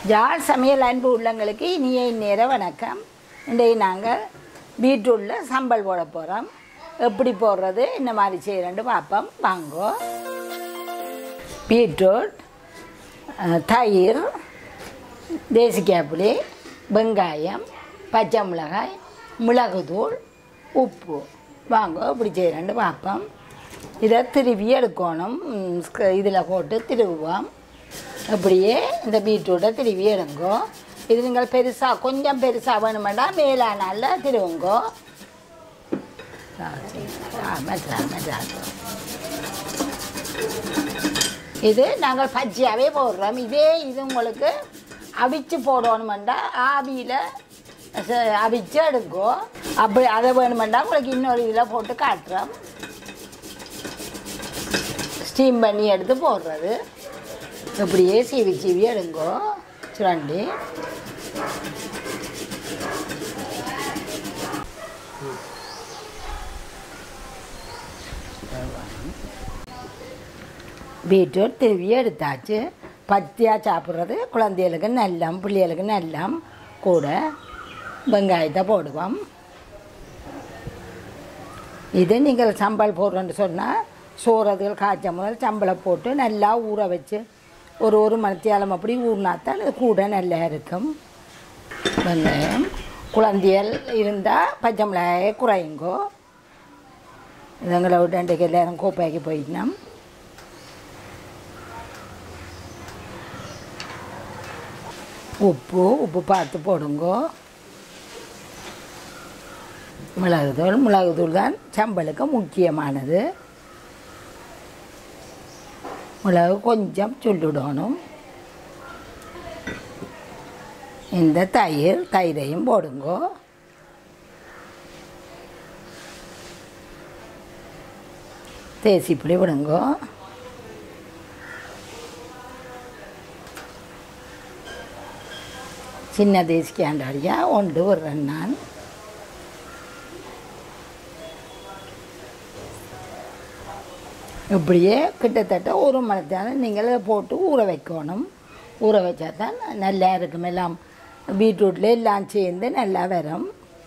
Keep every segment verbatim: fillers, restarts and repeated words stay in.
ஜாழ் சமையல் அன்பு உள்ளங்களுக்கு இனிய இந்நேர வணக்கம். இன்றைக்கு நாங்கள் பீட்ரூட்டில் சம்பல் போட போகிறோம். எப்படி போடுறது, இந்த மாதிரி செய்கிறேன்னு பார்ப்போம். வாங்கோ. பீட்ரூட், தயிர், தேசிக்காய் புளி, வெங்காயம், பச்சை மிளகாய், மிளகுத்தூள், உப்பு. வாங்கோ இப்படி செய்கிறேன்னு பார்ப்போம். இதை திருவி எடுக்கணும். இதில் போட்டு திருவுவோம். அப்படியே இந்த பீட்ரூட்டை திருவி எடுங்கோ. இது நீங்கள் பெருசாக கொஞ்சம் பெருசாக வேணுமெண்டா மேலானால திருவுங்கோ. இது நாங்கள் பச்சையாகவே போடுறோம். இதே இது உங்களுக்கு அவிச்சு போடணுமெண்டா ஆவியில் அவிச்சு எடுங்கோ. அப்படி அதை வேணுமெண்டா உங்களுக்கு இன்னொரு இதில் போட்டு காட்டுறோம். ஸ்டீம் பண்ணி எடுத்து போடுறது. இப்படியே சீவி சீவி எடுங்கோ. சுரண்டி பீட்ரூட் திருவி எடுத்தாச்சு. பத்தியாக சாப்பிட்றது குழந்தைகளுக்கு நல்லம், பிள்ளைகளுக்கு நல்லம். கூட வெங்காயத்தை போடுவோம். இது நீங்கள் சம்பல் போடுறோன்னு சொன்னால் சோறதுகள் காய்ச்ச முதல் சம்பளை போட்டு நல்லா ஊற வச்சு ஒரு ஒரு மணித்தியாலம் அப்படி ஊறினாத்தான் அது கூட நல்லா இருக்கும். வெங்காயம் குழந்தைகள் இருந்தால் பச்சை மிளகாயை குறையுங்கோ. இதுங்களை விட்டு ரெண்டுக்கு எல்லாரும் கோப்பாக்கி போயிட்டோம். உப்பு உப்பு பார்த்து போடுங்கோ. மிளகுத்தூள் மிளகுத்தூள் தான் சம்பளுக்கு முக்கியமானது. மிளகு கொஞ்சம் சொல்லிவிடணும். இந்த தயிர் தயிரையும் போடுங்கோ. தேசிப்புளி விடுங்கோ. சின்ன தேசிக்காண்டாடியா ஒன்று விடுறேன் நான். இப்படியே கிட்டத்தட்ட ஒரு மணி நேரம் நீங்கள் போட்டு ஊற வைக்கணும். ஊற வச்சா தான் நல்லா இருக்கும். எல்லாம் பீட்ரூட்டில் எல்லாம் சேர்ந்து நல்லா வரும்.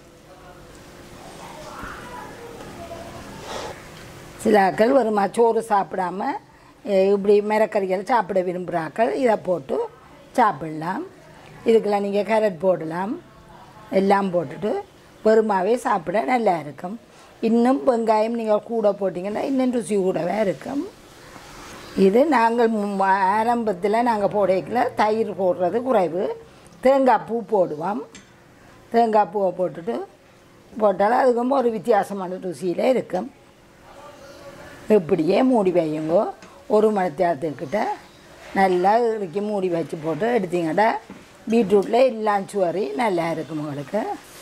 சிலாக்கள் வருமா சோறு சாப்பிடாம இப்படி மிரக்கறிகள் சாப்பிட விரும்புகிறாக்கள் இதை போட்டு சாப்பிடலாம். இதுக்கெல்லாம் நீங்கள் கேரட் போடலாம். எல்லாம் போட்டுட்டு வெறுமாவே சாப்பிட நல்லா இருக்கும். இன்னும் வெங்காயம் நீங்கள் கூட போட்டிங்கன்னா இன்னும் ருசி கூடவே இருக்கும். இது நாங்கள் ஆரம்பத்தில் நாங்கள் போடல தயிர் போடுறது குறைவு. தேங்காய் பூ போடுவோம். தேங்காய் பூவை போட்டுட்டு போட்டாலும் அதுக்கும் ஒரு வித்தியாசமான ருசியில் இருக்கும். இப்படியே மூடி வையுங்கோ. ஒரு மணி நேரத்துக்கிட்ட நல்லா இறுக்கி மூடி வச்சு போட்டு எடுத்தீங்கன்னா பீட்ரூட்டில் எல்லாம் சுவரி நல்லா இருக்கும் உங்களுக்கு.